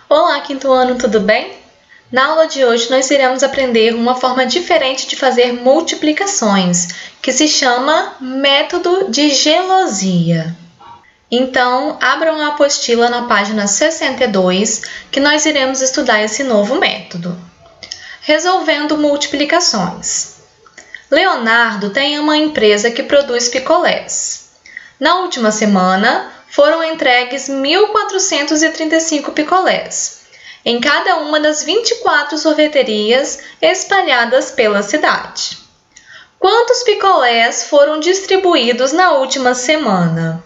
Olá, quinto ano, tudo bem? Na aula de hoje nós iremos aprender uma forma diferente de fazer multiplicações, que se chama método de gelosia. Então, abram a apostila na página 62, que nós iremos estudar esse novo método. Resolvendo multiplicações. Leonardo tem uma empresa que produz picolés. Na última semana, foram entregues 1.435 picolés, em cada uma das 24 sorveterias espalhadas pela cidade. Quantos picolés foram distribuídos na última semana?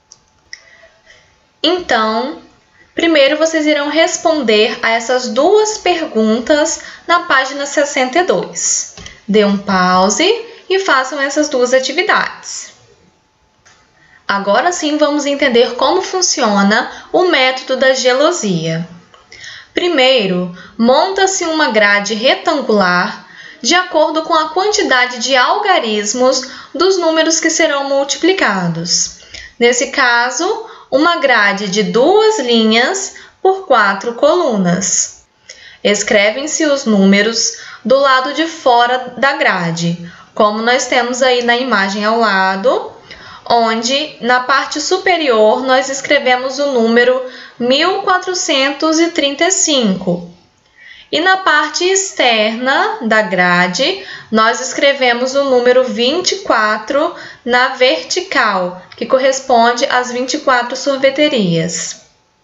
Então, primeiro vocês irão responder a essas duas perguntas na página 62. Dê um pause e façam essas duas atividades. Agora sim vamos entender como funciona o método da gelosia. Primeiro, monta-se uma grade retangular de acordo com a quantidade de algarismos dos números que serão multiplicados. Nesse caso, uma grade de 2 linhas por 4 colunas. Escrevem-se os números do lado de fora da grade, como nós temos aí na imagem ao lado, onde na parte superior nós escrevemos o número 1435 e na parte externa da grade nós escrevemos o número 24 na vertical, que corresponde às 24 sorveterias.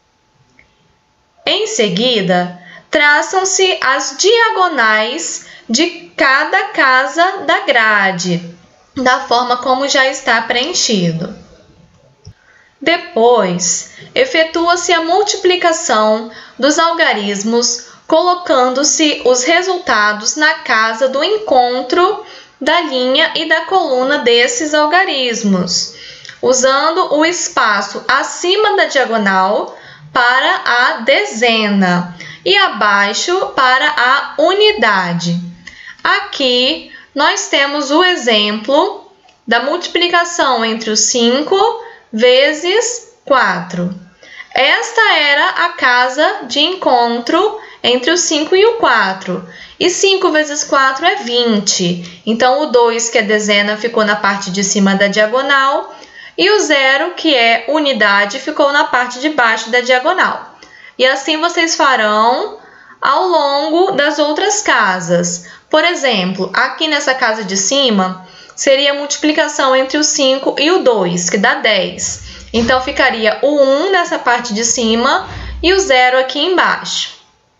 Em seguida, traçam-se as diagonais de cada casa da grade, da forma como já está preenchido. Depois, efetua-se a multiplicação dos algarismos, colocando-se os resultados na casa do encontro da linha e da coluna desses algarismos, usando o espaço acima da diagonal para a dezena e abaixo para a unidade. Aqui nós temos o exemplo da multiplicação entre o 5 vezes 4. Esta era a casa de encontro entre o 5 e o 4. E 5 vezes 4 é 20. Então, o 2, que é dezena, ficou na parte de cima da diagonal. E o 0, que é unidade, ficou na parte de baixo da diagonal. E assim vocês farão ao longo das outras casas. Por exemplo, aqui nessa casa de cima, seria a multiplicação entre o 5 e o 2, que dá 10. Então, ficaria o 1 nessa parte de cima e o 0 aqui embaixo.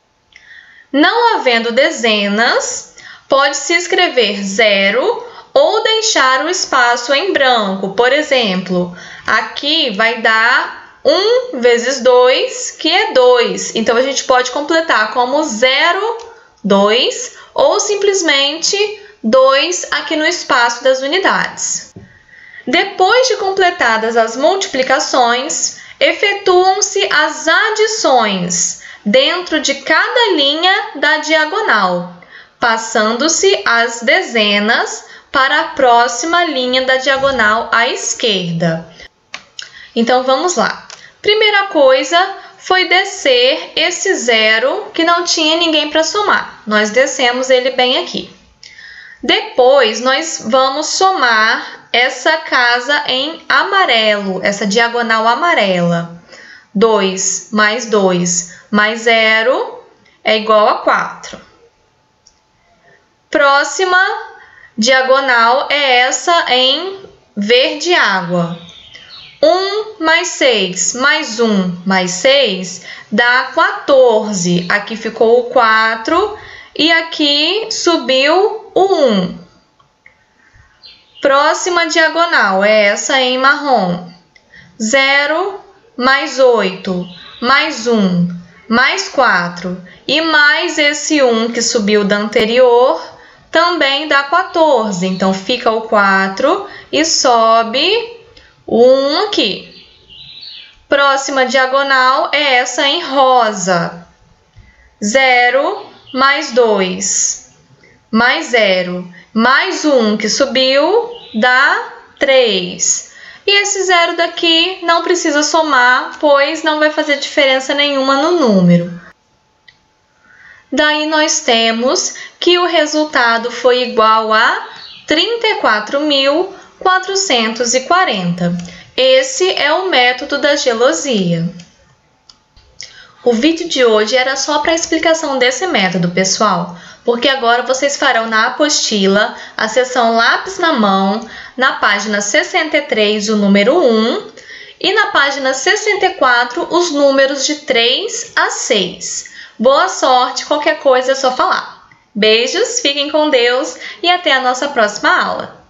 Não havendo dezenas, pode-se escrever 0 ou deixar o espaço em branco. Por exemplo, aqui vai dar 1 vezes 2, que é 2. Então, a gente pode completar como 0, 2, ou simplesmente 2 aqui no espaço das unidades. Depois de completadas as multiplicações, efetuam-se as adições dentro de cada linha da diagonal, passando-se as dezenas para a próxima linha da diagonal à esquerda. Então, vamos lá. Primeira coisa foi descer esse 0 que não tinha ninguém para somar. Nós descemos ele bem aqui. Depois, nós vamos somar essa casa em amarelo, essa diagonal amarela. 2 mais 2 mais 0 é igual a 4. Próxima diagonal é essa em verde água. 1 mais 6 mais 1 mais 6 dá 14. Aqui ficou o 4 e aqui subiu o 1. Próxima diagonal é essa em marrom. 0 mais 8 mais 1 mais 4 e mais esse 1 que subiu da anterior também dá 14. Então, fica o 4 e sobe o 1 aqui. Próxima diagonal é essa em rosa. 0 mais 2 mais 0 mais 1 que subiu dá 3. E esse 0 daqui não precisa somar, pois não vai fazer diferença nenhuma no número. Daí nós temos que o resultado foi igual a 34.440. Esse é o método da gelosia. O vídeo de hoje era só para a explicação desse método, pessoal, porque agora vocês farão na apostila a seção lápis na mão, na página 63, o número 1, e na página 64, os números de 3 a 6. Boa sorte, qualquer coisa é só falar. Beijos, fiquem com Deus e até a nossa próxima aula.